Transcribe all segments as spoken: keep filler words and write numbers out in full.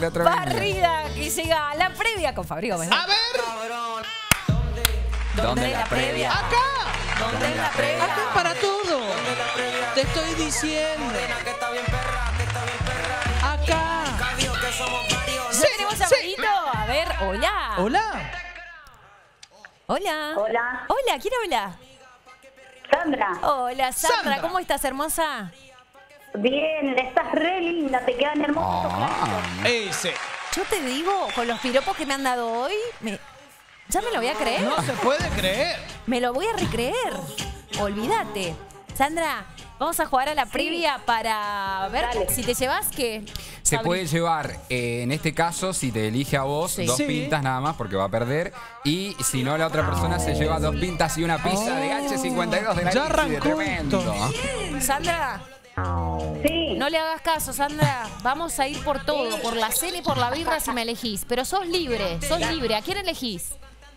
Teatro Barrida que llega a la previa con Fabri Gómez. A ver. ¿Dónde es la previa? Acá. ¿Dónde es la previa? Acá para todo. Te estoy diciendo. Acá. ¿No tenemos llamadito? A ver, hola. Hola. Hola. Hola. Hola, ¿quién habla? Sandra. Hola, Sandra. Sandra. ¿Cómo estás, hermosa? Bien, estás re linda, te quedan hermosos tus Ah, Ese. Yo te digo, con los piropos que me han dado hoy, me... ya me lo voy a creer. No se puede creer. Me lo voy a recreer. Olvídate. Sandra, vamos a jugar a la previa para ver Dale. si te llevas que... se Fabri- puede llevar, eh, en este caso, si te elige a vos, Sí. dos Sí. pintas nada más porque va a perder. Y si no, la otra persona se lleva dos pintas y una pizza de H cincuenta y dos de la Ya Lizzy, de arrancó tremendo. Sandra, Sí. no le hagas caso, Sandra. Vamos a ir por todo, por la cena y por la birra si me elegís. Pero sos libre, sos libre. ¿A quién elegís?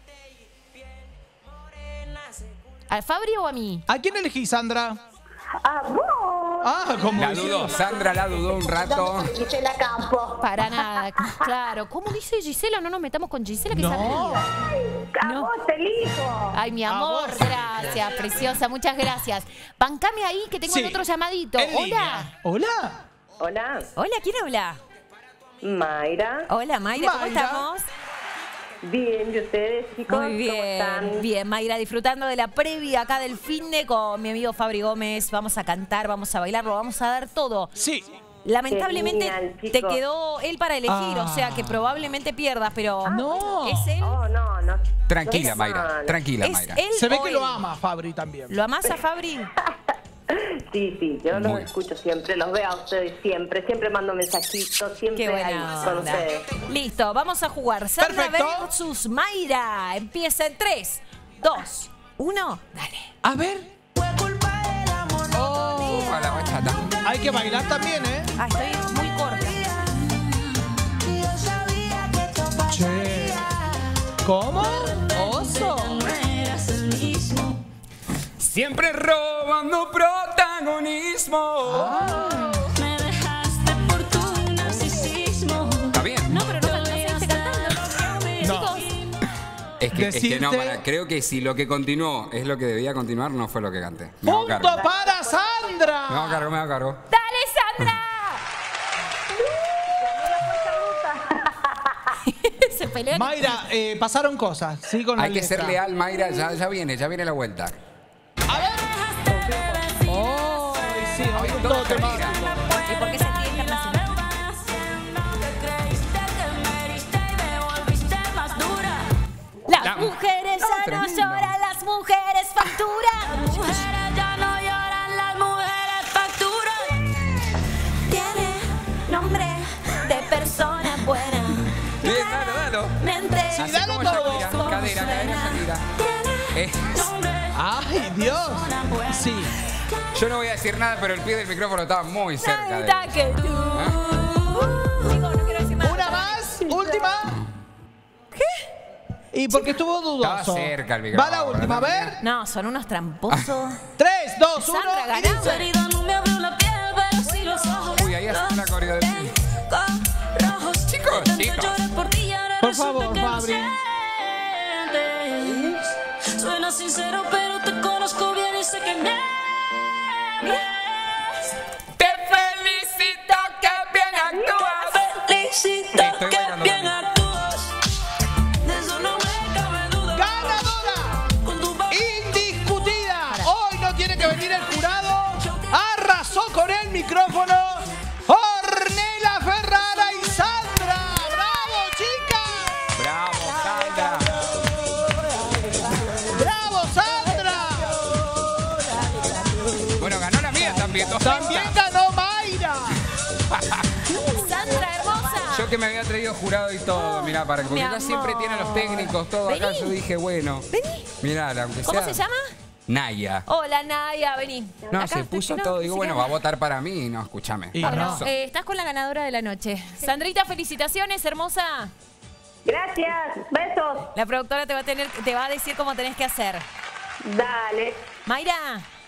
¿Al Fabri o a mí? ¿A quién elegís, Sandra? Ah, vos. Ah, como La diciendo. dudó, Sandra la dudó un rato. Gisela Campo. Para nada, claro. ¿Cómo dice Gisela? No nos metamos con Gisela, que No. es amiga. A No. vos te elijo. Ay, mi A amor, vos. gracias, preciosa, muchas gracias. Bancame ahí que tengo Sí. el otro llamadito. En Hola. línea. Hola. Hola. Hola, ¿quién habla? Mayra. Hola, Mayra, ¿cómo Mayra. estamos? Bien, ¿y ustedes, chicos? Muy ¿Cómo bien, están? bien, Mayra, disfrutando de la previa acá del finde con mi amigo Fabri Gómez. Vamos a cantar, vamos a bailar, lo vamos a dar todo. Sí. Lamentablemente Genial, te chicos. quedó él para elegir, Ah. o sea que probablemente pierdas, pero No. es él. Oh, no, no. Tranquila, Es Mayra. mal. Tranquila, Es Mayra. él Se ve o que él. lo ama Fabri también. ¿Lo amás a Fabri? Sí, sí, yo Muy los bien. escucho siempre, los veo a ustedes siempre, siempre mando mensajitos, siempre Qué ahí buena con onda. ustedes. Listo, vamos a jugar. Sandra Perfecto. versus Mayra. Empieza en tres, dos, uno, dale. A ver. Oh, a la bachata. Hay que bailar también, ¿eh? Ah, estoy muy corta. Che. ¿Cómo? Oso. Siempre robando protagonismo. Me dejaste por tu narcisismo. ¿Está bien? No, pero no, no seguiste cantando. No. Chicos, Es que, es que no, Decirte- para, creo que si lo que continuó es lo que debía continuar, no fue lo que canté. Me hago Punto cargo. para Sandra. Me hago cargo, me hago cargo. ¡dale, Sandra! Se pelean. Mayra, eh, pasaron cosas. Sí, con la Hay que ser letra. leal, Mayra. Ya, ya viene, ya viene la vuelta. A ver. Oh, sí, hoy con todo te Mira. ¿Y por qué sentí internacional? Las La- mujeres No, ya no tremendo. lloran, las mujeres facturan. Ya no lloran, las mujeres facturan. Tiene nombre de persona buena. Bien, dalo, dalo. Mente. Sí, dalo como todo. Shakira. Cadera, cadera, Shakira. Es- Ay, Dios. Sí. yo no voy a decir nada, pero el pie del micrófono estaba muy cerca de Nada él. que tú. Chicos, no quiero decir nada. Una más. Última. ¿Qué? Y porque estuvo dudoso. Estaba cerca el micrófono. Va la última, a ver. No, son unos tramposos. Tres, dos, uno. Sandra, y ganamos. Tu dice. herida no me abrió la piel, pero sí los ojos. Uy, ahí hace una coreo del pie. Con rojos. Chicos, Tanto chicos. lloré por ti y ahora Por resulta favor, que lo Fabri. sientes. Suena sincero, pero te conozco bien y sé que mientes. Te felicito que bien actúas. Felicito Estoy que bailando bien también. actúas. De eso no me cabe duda. Ganadora. Con tu papel. Indiscutida. Hoy no tiene que venir el jurado. Arrasó con el micrófono. Ornella Ferrara y Sandra. ¡Bravo, chicas! Bravo, Sandra. ¡Bravo, Sandra! Bueno, ganó la mía también. dos También pintas. ganó Mayra. Sandra, hermosa. Yo que me había traído jurado y todo, mirá, para porque Mi ella siempre amor. tiene a los técnicos, todo acá. Vení. Yo dije, bueno, Vení. mirá, aunque ¿Cómo sea. se llama? Naya. Hola, Naya, vení. No, Acá se estoy, puso no, todo. ni Digo, bueno, siquiera- va a votar para mí. No, escúchame. Y para no. eso. Eh, estás con la ganadora de la noche. Sandrita, felicitaciones, hermosa. Gracias, besos. La productora te va a tener, te va a decir cómo tenés que hacer. Dale. Mayra,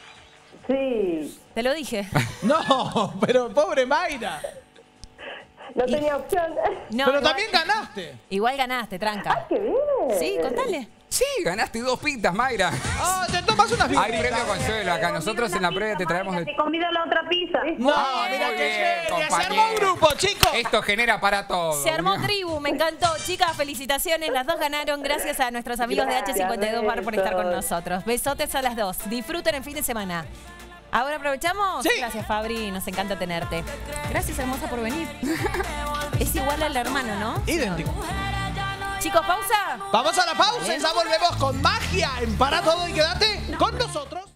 Sí. te lo dije. No, pero pobre Mayra. No tenía opción. No, Pero igual- también ganaste. Igual ganaste, tranca. ¡Qué bien! Sí, contale. Sí, ganaste dos pintas, Mayra. Ah, te tomas unas Hay birritas. premio consuelo acá. Nosotros en la previa te traemos Te de... convido a la otra pizza. No, Ah, mira muy qué bien, genia. Se armó un compañero. grupo, chicos. Esto genera para todo. Se armó tribu, me encantó. Chicas, felicitaciones. Las dos ganaron. Gracias a nuestros amigos de H cincuenta y dos Bar por estar con nosotros. Besotes a las dos. Disfruten el fin de semana. ¿Ahora aprovechamos? Sí. Gracias, Fabri. Nos encanta tenerte. Gracias, hermosa, por venir. Es igual al hermano, ¿no? Idéntico. Chicos, pausa. Vamos a la pausa y ya volvemos con magia en Para Todo y quédate con nosotros.